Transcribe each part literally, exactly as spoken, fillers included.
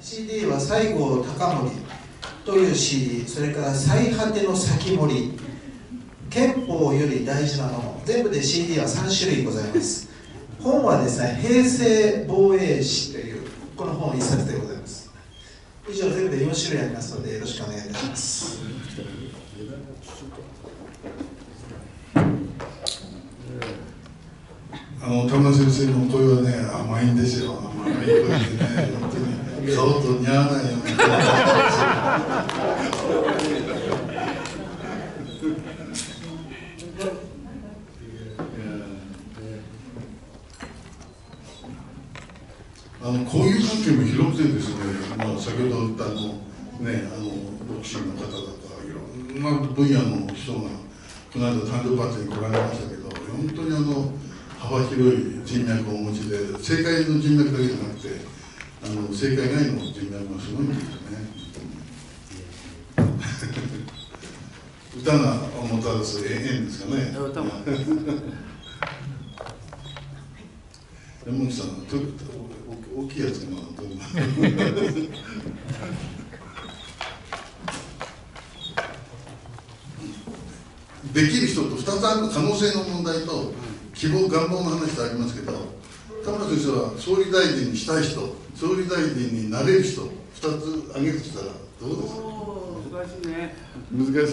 シーディー は西郷隆盛という シーディー、それから最果ての先森、憲法より大事なもの、全部で シーディー はさん種類ございます。本はですね、平成防衛史というこの本いっさつでございます。以上全部でよん種類ありますのでよろしくお願いいたします。 あの田村先生の声はね、甘いんですよ。甘い声でね、本当に顔と似合わないようなあの交友関係も広くてですね、まあ、先ほど言ったあの、ね、あのボクシングの方とかいろんな分野の人がこの間誕生パーティーに来られましたけど、本当にあの幅広い人脈をお持ちで、政界の人脈だけじゃなくてあの政界外の人脈がすごいんですよね。歌がもたらす縁ですかね。歌も山口さん、大きいやつかな。できる人とふたつある可能性の問題と希望願望の話ってありますけど、田村先生は総理大臣にしたい人、総理大臣になれる人、ふたつ挙げるとしたらどうですか。 難しいね。 難しい。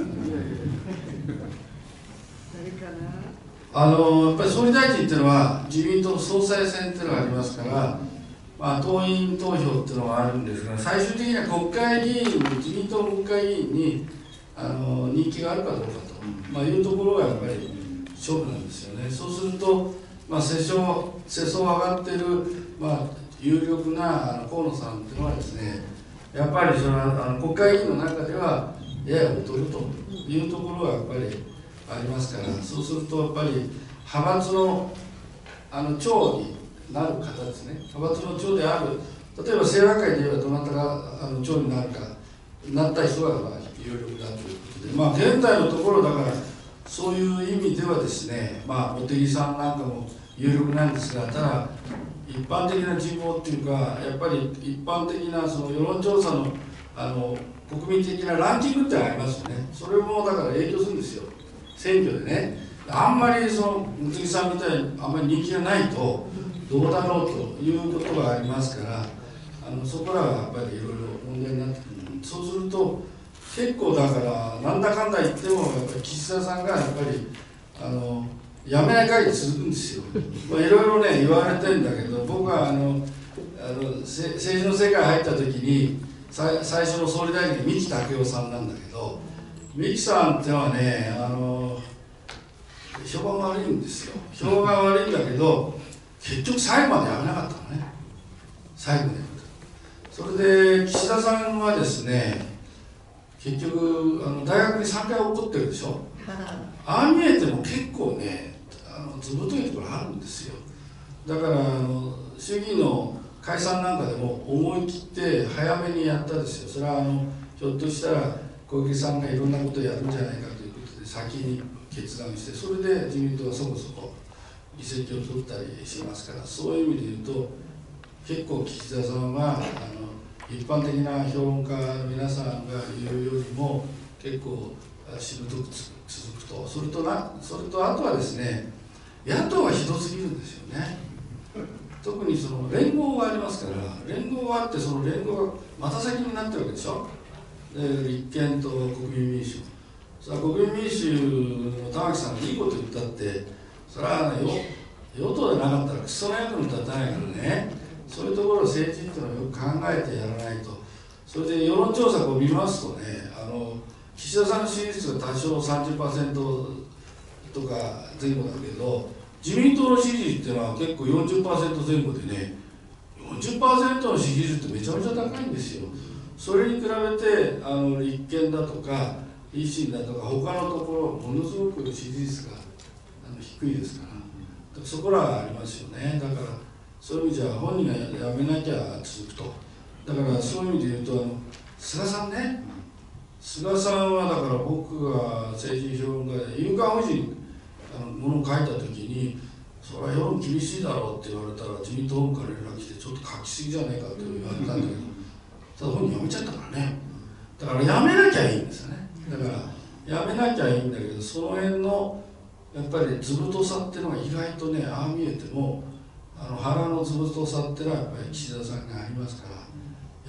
誰かな。 あのやっぱり総理大臣っていうのは自民党の総裁選っていうのがありますから、まあ、党員投票っていうのがあるんですが、最終的には国会議員に、自民党国会議員にあの人気があるかどうかと、まあ、いうところがやっぱり勝負なんですよね。そうすると、まあ、世相世相上がっている、まあ、有力なあの河野さんっていうのはですね、やっぱりそのあの国会議員の中ではやや劣るというところがやっぱりありますから、そうするとやっぱり派閥のあの長になる方ですね、派閥の長である、例えば清和会で言えばどなたがあの長になるか、なった人がまあ有力だということで、まあ、現在のところだから、そういう意味ではですね、まあ、茂木さんなんかも有力なんですが、ただ、一般的な人望っていうか、やっぱり一般的なその世論調査の、あの国民的なランキングってありますよね、それもだから影響するんですよ。選挙でね、あんまりその茂木さんみたいにあんまり人気がないとどうだろうということがありますから、あのそこらはやっぱりいろいろ問題になってくる。そうすると結構だからなんだかんだ言ってもやっぱり岸田さんがやっぱりあのやめない限り続くんですよ。まあいろいろね言われてるんだけど、僕はあのあの政治の世界入った時に最最初の総理大臣三木武夫さんなんだけど、三木さんってのはね、あの評判悪いんですよ。評判悪いんだけど、結局最後までやめなかったのね、最後ね。それで岸田さんはですね、結局あの大学にさんかい落っこってるでしょ。ああ見えても結構ね、あのずぶといところあるんですよ。だからあの衆議院の解散なんかでも思い切って早めにやったですよ。それはあのひょっとしたら小池さんがいろんなことをやるんじゃないかということで先に決断して、それで自民党はそこそこ議席を取ったりしますから、そういう意味で言うと結構岸田さんはあの一般的な評論家の皆さんが言うよりも結構しぶとく続くと。それとなそれとあとはですね、野党がひどすぎるんですよね。特にその連合がありますから、連合があって、その連合がまた先になってるわけでしょ。で立憲と国民民主、それは国民民主の玉木さんがいいこと言ったって、それは、ね、与党でなかったらクソの役に立たないからね、そういうところを政治っていうのをよく考えてやらないと。それで世論調査を見ますとね、あの岸田さんの支持率が多少 さんじゅっパーセント とか前後だけど、自民党の支持率っていうのは結構 よんじゅっパーセント 前後でね、よんじゅっパーセント の支持率ってめちゃめちゃ高いんですよ。それに比べてあの立憲だとか維新だとか他のところものすごく支持率があの低いですから、だからそこらはありますよね。だからそういう意味じゃ本人がやめなきゃ続くと。だからそういう意味で言うと、あの菅さんね、菅さんはだから僕が政治評論家で夕刊フジにあのものを書いた時に、それは世論厳しいだろうって言われたら自民党から連絡来て、ちょっと書きすぎじゃないかと言われたんだけどただ本人辞めちゃったからね。だから辞めなきゃいいんですよね。だから辞めなきゃいいんだけど、その辺のやっぱり図太さっていうのが意外とね、ああ見えてもあの腹の図太さっていうのはやっぱり岸田さんがありますから、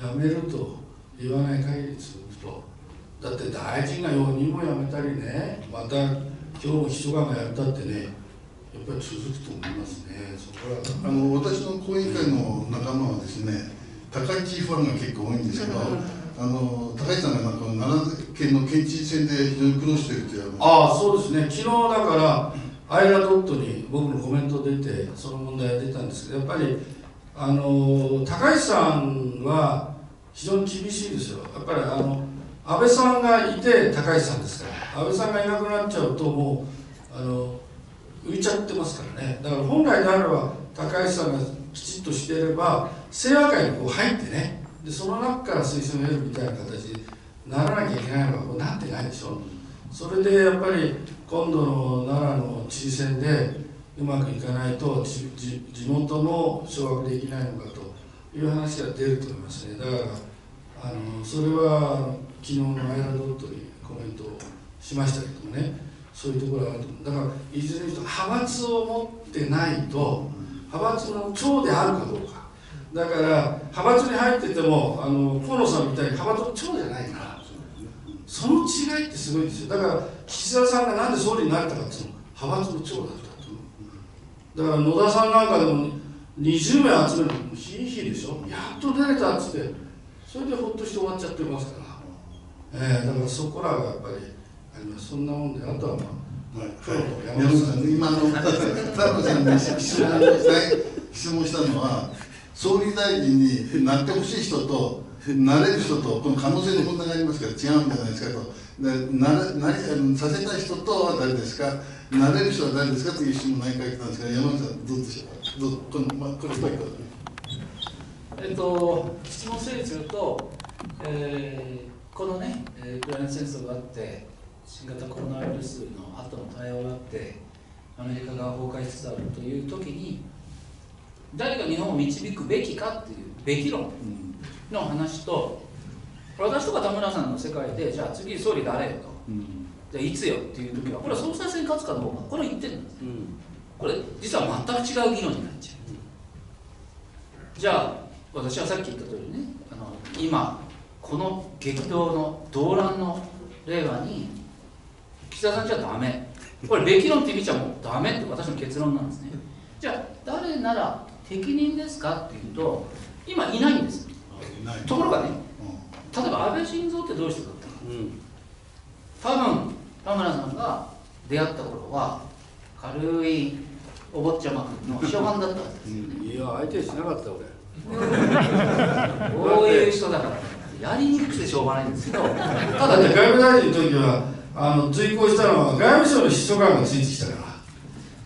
辞めると言わない限り続くと、だって大臣がよにんも辞めたりね、また今日も秘書官がやったってね、やっぱり続くと思いますね。そこはあの私の後援会の仲間はですね、高市ファンが結構多いんですけど、あの高市さんがなんか奈良県の県知事選で非常に苦労しているという。 ああ、そうですね。昨日だからアイラドットに僕のコメント出て、その問題が出たんですけど、やっぱりあの高市さんは非常に厳しいですよ。やっぱりあの安倍さんがいて高市さんですから、安倍さんがいなくなっちゃうともうあの浮いちゃってますからね。だから本来であれば高市さんがきちっとしていれば清和会にこう入ってね、でその中から推薦を得るみたいな形にならなきゃいけないのがこうなってないでしょ。それでやっぱり今度の奈良の知事選でうまくいかないと地元も掌握できないのかという話が出ると思いますね。だからあのそれは昨日のアイラドットにコメントをしましたけどもね、そういうところがあると思う。だからいずれにしても派閥を持ってないと、派閥の長であるかどうか、だから派閥に入っててもあの河野さんみたいに派閥の長じゃないから、その違いってすごいですよ。だから岸田さんがなんで総理になったかっていうのは派閥の長だったと。だから野田さんなんかでもにじゅうめい集めるのヒーヒーでしょ、やっと出れたっつって、それでほっとして終わっちゃってますから、えー、だからそこらがやっぱりあります。そんなもんで、あとはまあ、はい、プロの山本さん、 今の田村さんに質問質問したのは、総理大臣になってほしい人となれる人とこの可能性の問題がありますから違うんじゃないですかと。でななりさせたい人とは誰ですか、なれる人は誰ですかという質問何回来たんですが、山本さんどうでしょうか。どうこのまあこればいいか。 えっと質問整理すると、えー、このね、ウクライナ戦争があって新型コロナウイルスの後の対応があってアメリカが崩壊しつつあるという時に誰が日本を導くべきかっていうべき論の話と、私とか田村さんの世界でじゃあ次総理誰よと、うん、じゃあいつよっていう時はこれは総裁選勝つかどうか、これ言ってるんです、うん、これ実は全く違う議論になっちゃう、うん、じゃあ私はさっき言った通りね、あの今この激動の動乱の令和に岸田さんじゃダメ、これべき論って意味じゃもうダメって私の結論なんですね。じゃあ誰なら適任ですかっていうと今いないんです。ところがね、例えば安倍晋三ってどういう人だったか、うん、多分田村さんが出会った頃は軽いお坊ちゃま君の秘書官だったんですよね、 うん、いや相手しなかった俺こういう人だからやりにくくてしょうがないんですけど、ただね、外務大臣の時はあの追行したのは外務省の秘書官がついてきたから、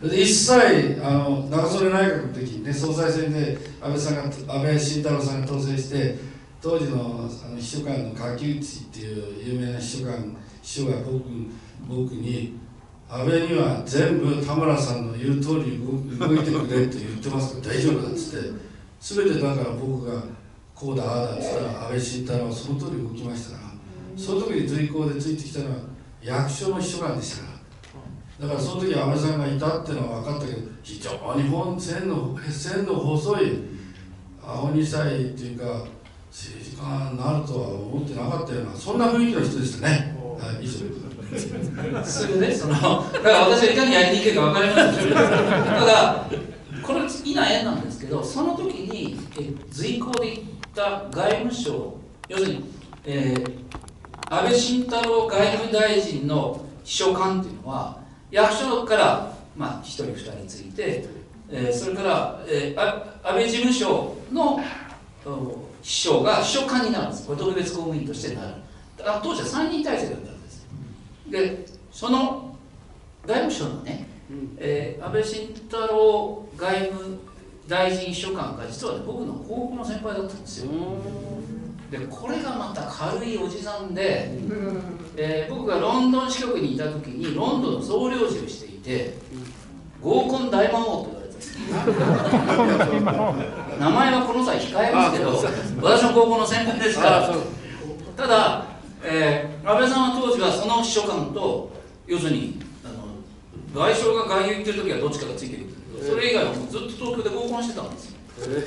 で一切あの長曽根内閣の時にね、総裁選で安倍さんが安倍晋太郎さんが当選して、当時のあの秘書官の柿内っていう有名な秘書官秘書が僕僕に安倍には全部田村さんの言う通り動いてくれって言ってますから大丈夫だっつって、全てだから僕がこうだああだっつったら安倍晋太郎はその通り動きましたから、その時に随行でついてきたのは役所の秘書官でしたから、だからその時安倍さんがいたっていうのは分かったけど、非常に本線の線の細い青二歳っていうか政治家になるとは思ってなかったような、そんな雰囲気の人でしたね。はい、以上です。 すぐね、そのだから私はいかにやりにくいか分かりますけど、ただこれいない縁なんですけど、その時にえ随行で行った外務省、要するに、えー、安倍晋太郎外務大臣の秘書官っていうのは役所から、まあ、ひとりふたりついて、えー、それから、えー、あ安倍事務所の秘書が秘書官になるんです。これ特別公務員としてなる。あ当時はさんにん体制だったんです。でその外務省のね、えー、安倍晋太郎外務大臣秘書官が実は、ね、僕の高校の先輩だったんですよ。でこれがまた軽いおじさんで、えー、僕がロンドン支局にいた時にロンドンの総領事をしていて、合コン大魔王と言われて名前はこの際控えますけど、私の高校の先輩ですから。ただ、えー、安倍さんは当時はその秘書官と、要するにあの外相が外遊行ってる時はどっちかがついてくるんですけど、それ以外はもうずっと東京で合コンしてたんですよ。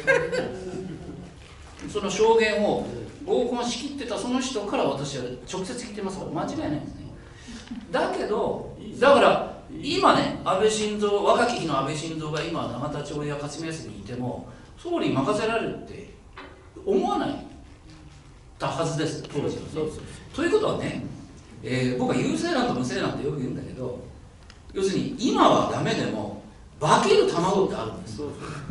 その証言を合コンしきってたその人から私は直接聞いてますから間違いないんですね。だけど、だから今ね、安倍晋三、若き日の安倍晋三が今永田町や霞が関にいても総理に任せられるって思わないたはずです、当時はね。ということはね、えー、僕は優勢なんと無勢なんてよく言うんだけど、要するに今はダメでも化ける卵ってあるんですよ。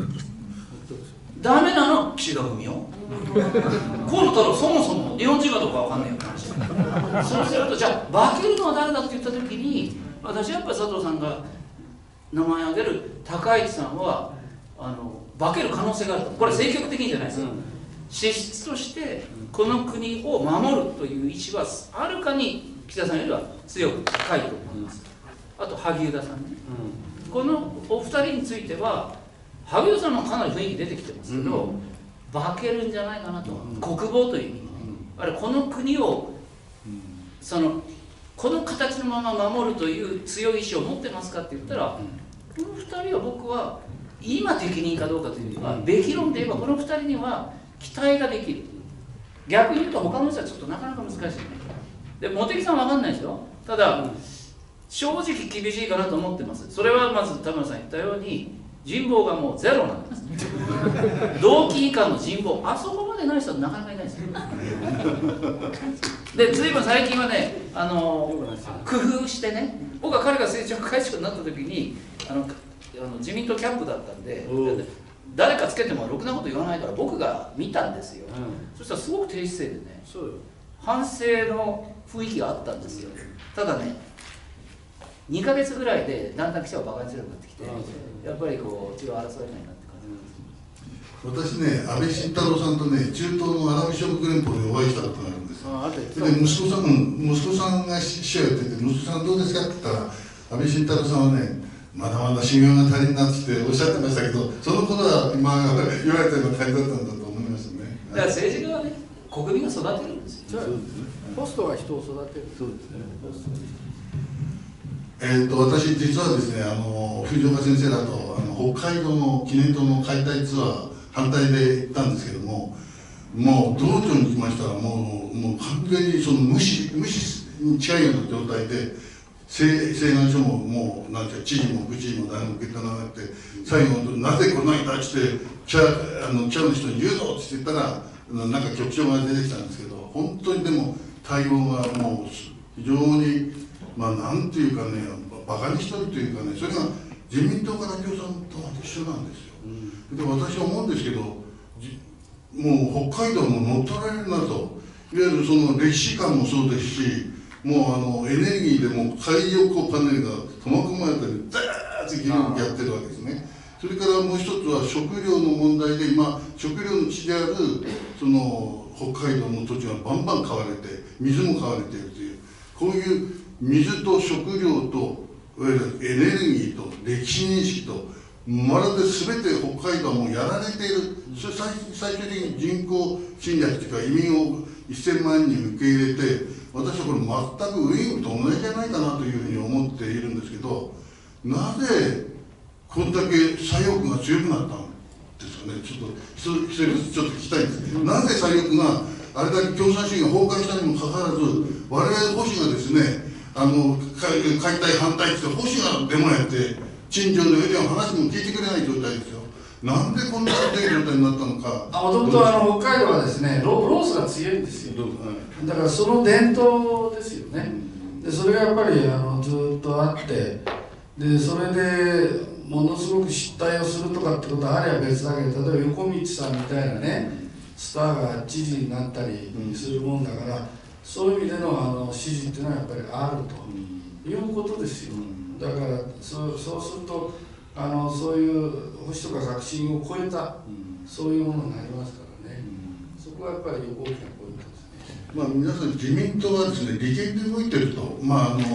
ダメなの岸田文雄、河野太郎、そもそも日本人かどうかわかんないよって話。そうすると、じゃあ化けるのは誰だって言った時に、私はやっぱり佐藤さんが名前を挙げる高市さんはあの化ける可能性があると。これは積極的じゃないですよ、うん、資質としてこの国を守るという意思はあるかに岸田さんよりは強く高いと思います。あと萩生田さんね、うん、このお二人については萩生田さんもかなり雰囲気出てきてますけど、うん、化けるんじゃないかなと、うん、国防という意味で、ね、うん、あれこの国を、うん、そのこの形のまま守るという強い意志を持ってますかって言ったら、うん、このふたりは僕は今適任かどうかというよりは、うん、べき論で言えばこのふたりには期待ができる。逆に言うと他の人はちょっとなかなか難しいね。で茂木さんは分かんないですよ。ただ、うん、正直厳しいかなと思ってます。それはまず田村さん言ったように人望がもうゼロなんです同期以下の人望、あそこまでない人はなかなかいないですよで、ずいぶん最近はね、あの工夫してね、僕は彼が政調会長になった時にあのあの自民党キャンプだったんで、誰かつけてもろくなこと言わないから僕が見たんですよ、うん、そしたらすごく低姿勢でね、反省の雰囲気があったんですよ。ただね、にかげつぐらいでだんだん記者をバカにするようになってきて、やっぱりこう血は争えないなって感じなんです。 私ね、安倍晋太郎さんとね、中東のアラブ諸国連邦でお会いしたことがあるんです。ああで息子さん、息子さんが記者をやってて、息子さんどうですかって言ったら、安倍晋太郎さんはね、まだまだ修行が足りんなっておっしゃってましたけど、その頃は今言われたような感じだったんだと思いますね。 だから政治家はね、国民が育てるんですよ。 そうですね。ポストは人を育てる。そうですね。 えー、と私、実はですね、あの藤岡先生だとあの北海道の記念塔の解体ツアー、反対で行ったんですけども、もう道場に来ましたら、もうもう完全にその無視無視に近いような状態で、請願書ももうなんて知事も府知事も誰も受け取らなくて、最後、なぜ来ないんだって言って、茶あの茶の人に言うぞって言ったら、なんか局長が出てきたんですけど、本当にでも対応がもう非常に。まあなんていうかね、バカにしてるというかね、それが自民党から共産党と一緒なんですよ。うん、で私は思うんですけど、もう北海道も乗っ取られるなと、いわゆるその歴史観もそうですし、もうあのエネルギーでも太陽光パネルが苫小牧あたりでザーッと議論やってるわけですね。それからもう一つは食料の問題で、今食料の地であるその北海道の土地がバンバン買われて、水も買われているという、こういう水と食料といわゆるエネルギーと歴史認識とまるで全て北海道はもうやられている、それ最最終的に人口侵略というか移民をせんまんにん受け入れて、私はこれ全くウィーンと同じじゃないかなというふうに思っているんですけど、なぜこんだけ左翼が強くなったんですかね。ちょっと一人ちょっと聞きたいんですけど、なぜ左翼があれだけ共産主義が崩壊したにもかかわらず、我々保守がですね、あの解体反対って保守がデモやって陳情で上では話も聞いてくれない状態ですよ。なんでこんなひどい状態になったのか。 もともと北海道はですね、ロ, ロースが強いんですよ。だからその伝統ですよね。でそれがやっぱりあのずっとあって、でそれでものすごく失態をするとかってことはあれば別だけど、例えば横道さんみたいなねスターが知事になったりするもんだから、そういう意味でのあの支持っていうのはやっぱりあるということですよ。だからそ う, そうするとあのそういう保守とか革新を超えた、そういうものになりますからね、そこがやっぱり大きなポイントですね。 まあ、皆さん自民党はですね、利権で動いてると、まあ、あの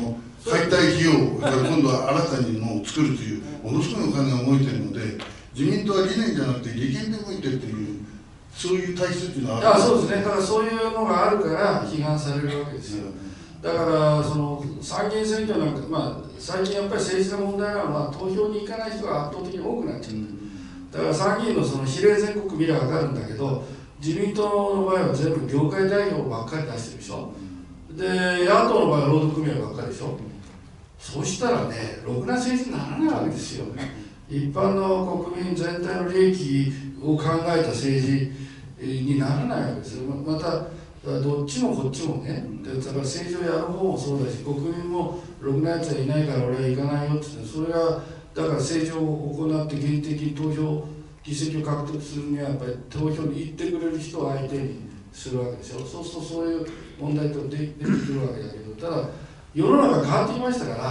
解体費用から今度は新たにのを作るというものすごいお金が動いてるので、自民党は理念じゃなくて利権で動いてるという、そういう体質っていうのはある。 あ、そうですね。だからそういうのがあるから批判されるわけですよ。だからその参議院選挙なんか、まあ、最近やっぱり政治の問題なのは投票に行かない人が圧倒的に多くなっちゃう。だから参議院のその比例全国見れば分かるんだけど、自民党の場合は全部業界代表ばっかり出してるでしょ。で野党の場合は労働組合ばっかりでしょ。そうしたらね、ろくな政治にならないわけですよ。一般の国民全体の利益を考えた政治にならないわけですよ。またどっちもこっちもね、だから政治をやる方もそうだし、国民もろくなやつはいないから俺は行かないよって、それがだから政治を行って限定的に投票議席を獲得するにはやっぱり投票に行ってくれる人を相手にするわけでしょ。そうするとそういう問題と出てくるわけだけど、ただ世の中変わってきましたから、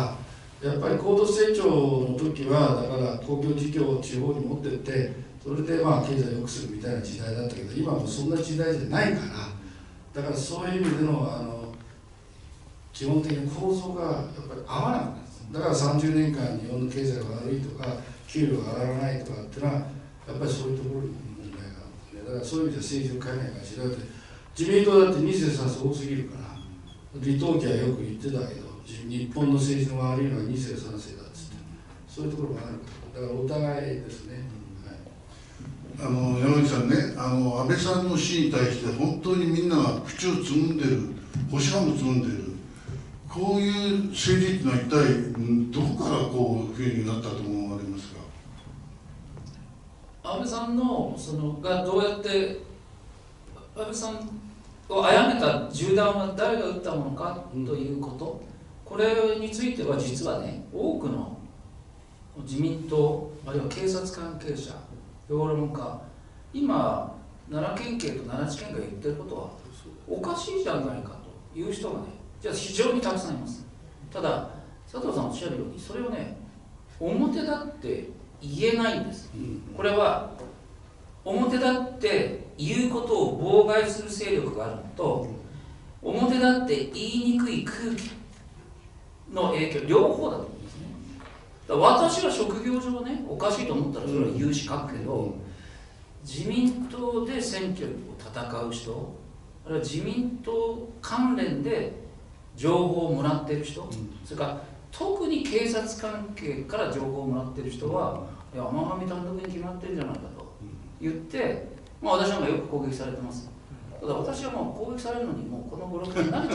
やっぱり高度成長の時はだから公共事業を地方に持ってって、それでまあ経済を良くするみたいな時代だったけど、今はもうそんな時代じゃないから、だからそういう意味でのあの基本的な構造がやっぱり合わなくなるんです。だからさんじゅうねんかん日本の経済が悪いとか給料が上がらないとかっていうのはやっぱりそういうところに問題があるんですね。だからそういう意味では政治を変えないかしら。だって自民党だってに世さす多すぎるから、李登輝はよく言ってたけど、日本の政治の悪いのはに世さん世だっつって、そういうところがあるから、だからお互いですね。 あの山口さんね、あの安倍さんの死に対して本当にみんなが口をつむんでる、星がもつむんでる、こういう政治っていうのは一体どこからこういうふうになったと思われますか。 安倍さんのそのがどうやって安倍さんを殺めた銃弾は誰が撃ったものかということ、これについては実はね、多くの自民党あるいは警察関係者、評論家、今奈良県警と奈良地検が言ってることはおかしいじゃないかという人がね、じゃあ非常にたくさんいます。ただ佐藤さんおっしゃるように、それをね表だって言えないんです。これは表だって言うことを妨害する勢力があるのと、表だって言いにくい空気の影響、両方だと思うんですね。だから私は職業上ね、おかしいと思ったらそれは言うし書くけど、自民党で選挙を戦う人、あるいは自民党関連で情報をもらってる人、それから特に警察関係から情報をもらってる人は、いや天神単独に決まってるんじゃないかと言って、まあ、私なんかよく攻撃されてます。ただ私はもう攻撃されるのにもうこのブロックに慣れちゃ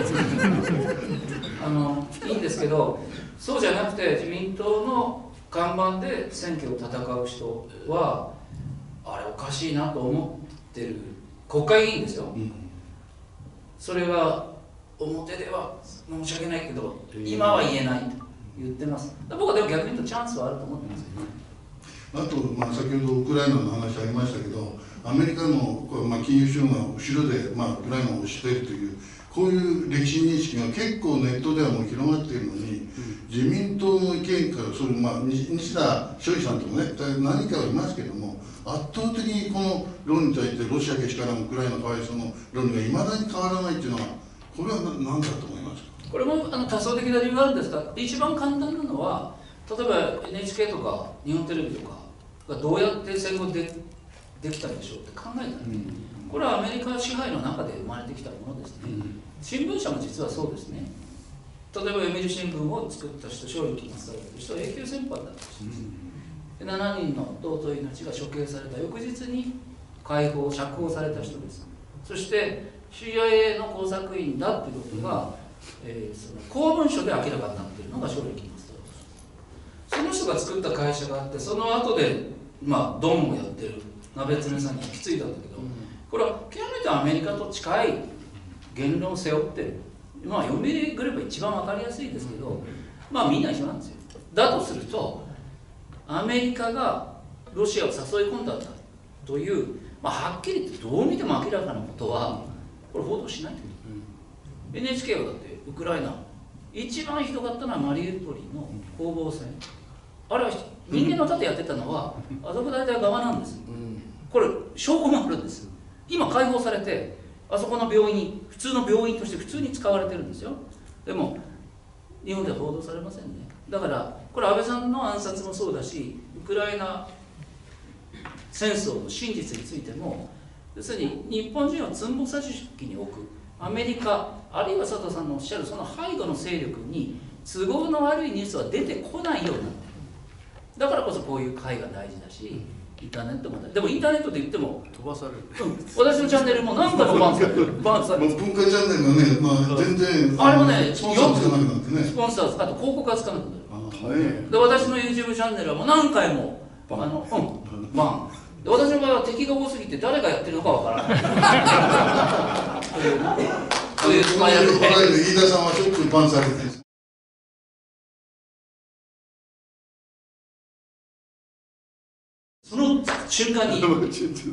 ったあのいいんですけど、そうじゃなくて自民党の看板で選挙を戦う人はあれおかしいなと思ってる国会議員ですよ、うん、それは表では申し訳ないけど今は言えないと言ってます。僕はでも逆に言うとチャンスはあると思ってます。 あと、まあ、先ほどウクライナの話ありましたけど、アメリカの、まあ、金融資本が後ろで、まあ、ウクライナを押しているという、こういう歴史認識が結構ネットではもう広がっているのに、自民党の意見から、それまあ、西田昌司さんともね、何かはいますけども、圧倒的にこの論に対してロシアけしからんウクライナかわいそうの論がいまだに変わらないというのは、これは何だと思いますか。 これもあの多層的な理由があるんですが、一番簡単なのは、例えば エヌエイチケー とか日本テレビとかがどうやって戦後でできたんでしょうって考えたら、うん、これはアメリカ支配の中で生まれてきたものですね、うん、新聞社も実はそうですね。例えば読売新聞を作った人、正力松太郎という人は永久戦犯だった人です、うん、でしちにんの尊い命が処刑された翌日に解放釈放された人です。そして シーアイエー の工作員だということが、うんえー、その公文書で明らかになっているのが正力松太郎です。その人が作った会社があって、その後でまあドンをやってる鍋爪さんに引き継いだんだけど、これは極めてアメリカと近い言論を背負ってる。まあ読売グループは一番わかりやすいですけど、まあみんな一緒なんですよ。だとするとアメリカがロシアを誘い込んだんだという、まあ、はっきり言ってどう見ても明らかなことはこれ報道しないということ、うん、エヌエイチケー はだってウクライナ一番ひどかったのはマリウポリの攻防戦、あれは人間の盾やってたのはアゾフ大隊側なんです。これ証拠もあるんです。今解放されてあそこの病院に普通の病院として普通に使われてるんですよ。でも日本では報道されませんね。だからこれ安倍さんの暗殺もそうだし、ウクライナ戦争の真実についても、要するに日本人をつんぼさしきに置くアメリカ、あるいは佐藤さんのおっしゃるその背後の勢力に都合の悪いニュースは出てこないようになってる。だからこそこういう会が大事だし、インターネットも大事。でもインターネットで言っても飛ばされる、 うん、私のチャンネルも何回もバンされるバンされる。 文化チャンネルがね、まあ、全然あれもね、 スポンサーつかなくなってね。 スポンサー、あと広告がつかなくなる。 大変。 で、私の YouTube チャンネルはもう何回もあの、うん、バン。で、私の場合は敵が多すぎて誰がやってるのかわからない。そういうスパイアで。 飯田さんはしょっちゅうバンされてる。 その瞬間にバン。ファ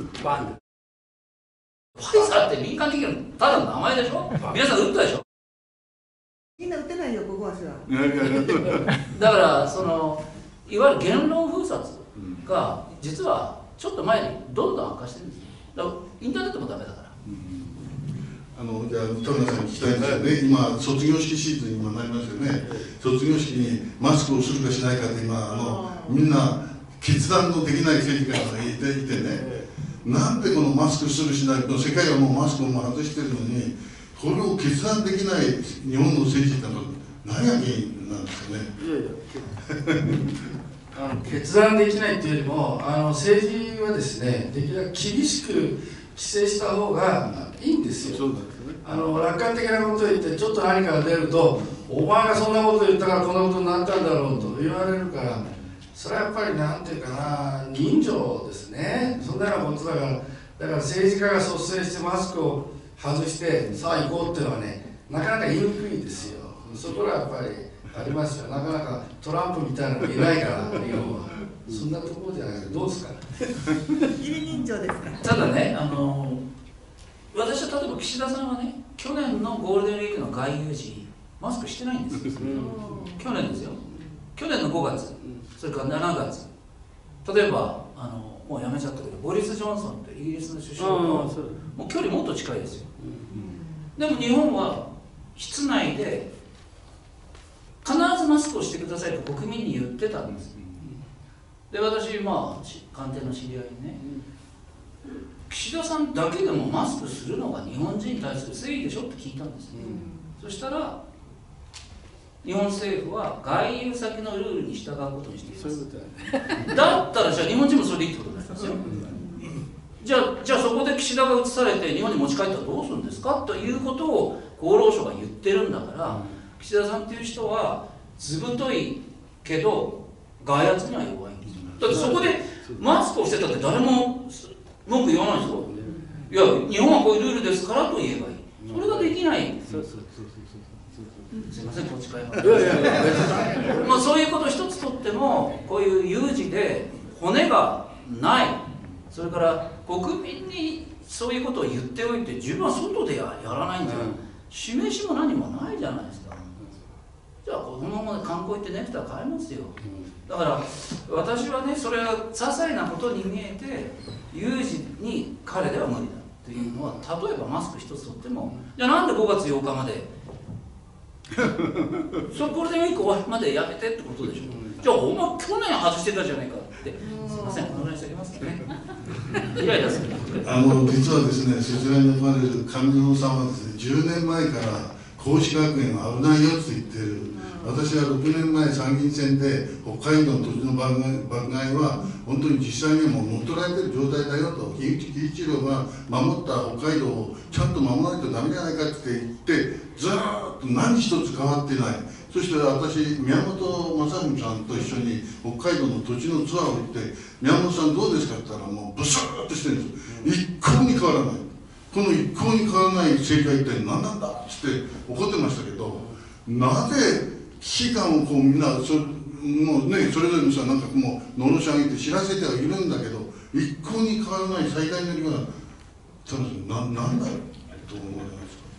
イザーって民間企業のただの名前でしょ。皆さん打ったでしょ。 みんな打ってないよ、ここはしは。 だからそのいわゆる言論封殺が実はちょっと前にどんどん悪化してるんですよ。だからインターネットもダメだから。 あのじゃあ田村さんに聞きたいんですよね。今卒業式シーズンに今なりますよね。卒業式にマスクをするかしないかって今あのみんな決断のできない政治家がいていてね。なんでこのマスクするしないと世界はもうマスクをも外してるのに。これを決断できない日本の政治家の何が原因なんですかね。 いやいやあの決断できないというよりもあの政治はですね、できるだけ厳しく規制した方がいいんですよ。そうなんですね。あの楽観的なことを言ってちょっと何かが出るとお前がそんなこと言ったからこんなことになったんだろうと言われるから、それはやっぱりなんていうかな、人情ですね。そんなようなことだから、だから政治家が率先してマスクを外してさあ行こうっていうのはね、なかなか言いにくいですよ。そこはやっぱりありますよ。なかなかトランプみたいなのいないから日本はそんなところじゃないけど、どうですか。 義理人情ですか。 ただね、あの私は例えば岸田さんはね、去年のゴールデンウィークの外遊時マスクしてないんですよ。去年ですよ。去年のごがつ、それからしちがつ、例えばあのもうやめちゃったけどボリス・ジョンソンってイギリスの首相ともう距離もっと近いですよ。でも日本は室内で必ずマスクをしてくださいと国民に言ってたんです。で、私、まあ官邸の知り合いにね、岸田さんだけでもマスクするのが日本人に対する正義でしょって聞いたんです、うん、そしたら日本政府は外遊先のルールに従うことにしています。そういうことだったらじゃあ日本人もそれでいいってことになりますよ。じゃあ、じゃあそこで岸田が移されて日本に持ち帰ったらどうするんですかということを厚労省が言ってるんだから、うん、岸田さんっていう人は図太いけど外圧には弱いんですよ。だってそこでマスクをしてたって誰も文句言わないですよ。いや、日本はこういうルールですからと言えばいい。それができない。すいません、こっち帰ります。まあそういうこと一つとっても、こういう有事で骨がない、それから国民にそういうことを言っておいて自分は外で や, やらないんじゃ、うん、示しも何もないじゃないですか。じゃあ子供も観光行ってネクタイ買えますよ。だから私はね、それは些細なことに見えて有事に彼では無理だっていうのは、例えばマスク一つとっても、じゃあなんでごがつようかまでそれゴールデンウィーク終わりまでやめてってことでしょ。じゃあお前去年外してたじゃないかって。すいません、このぐらいにしておきますね。イライラする。 あの実はですね、そちらに呼ばれる上野さんはですね、じゅうねんまえから孔子学園は危ないよって言ってる。私はろくねんまえ参議院選で北海道の土地の爆買いは本当に実際にもう乗っ取られてる状態だよと、樋口喜一郎が守った北海道をちゃんと守らないとダメじゃないかって言ってずーっと何一つ変わってない。そして私、宮本正文さんと一緒に北海道の土地のツアーを行って「宮本さんどうですか?」って言ったらもうブスーッとしてるんです。一向に変わらない。この一向に変わらない政治は一体何なんだって怒ってましたけど、なぜ危機感をこうみんなそもう、ね、それぞれの人はなんかもうのろし上げて知らせてはいるんだけど、一向に変わらない最大の理由は多分な何だろうと思いますか。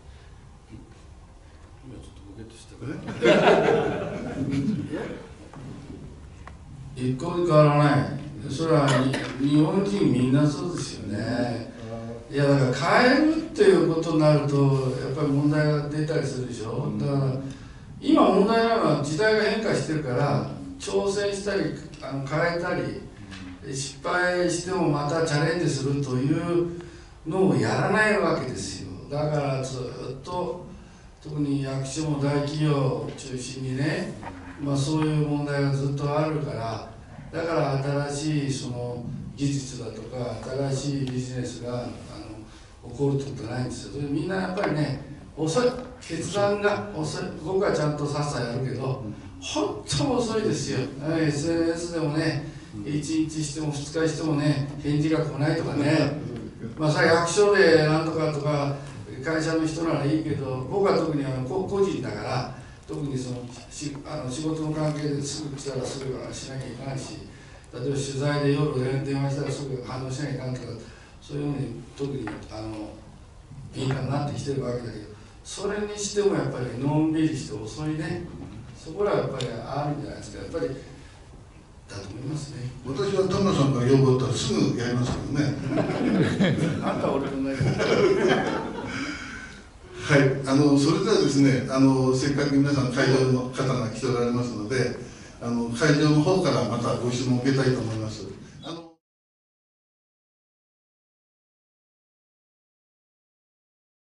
今ちょっとボケっとした一向に変わらない。それは日本人みんなそうですよね。いやだから変えるっていうことになるとやっぱり問題が出たりするでしょ。だから今問題なのは時代が変化してるから挑戦したりあの変えたり失敗してもまたチャレンジするというのをやらないわけですよ。だからずっと特に役所も大企業を中心にね、まあ、そういう問題がずっとあるから、だから新しいその技術だとか新しいビジネスがあの起こるってことはないんですよ。それみんなやっぱりね遅い、決断が遅い。僕はちゃんとさっさやるけど本当遅いですよ。 エスエヌエス でもねいちにちしてもふつかしてもね返事が来ないとかねまあさ役所でなんとかとか会社の人ならいいけど、僕は特にあの個人だから特にそのしあの仕事の関係ですぐ来たらすぐしなきゃいけないし、例えば取材で夜電話したらすぐ反応しなきゃいけないとか、そういうのに特にあの敏感になってきてるわけだけど、それにしてもやっぱりのんびりして遅いね、そこらはやっぱりあるんじゃないですか。やっぱりだと思いますね。 私は田村さんから要望だったらすぐやりますけどね。 あんたは俺のないはい、あのそれではですね、あのせっかく皆さん会場の方が来ておられますので、あの会場の方からまたご質問を受けたいと思います。あの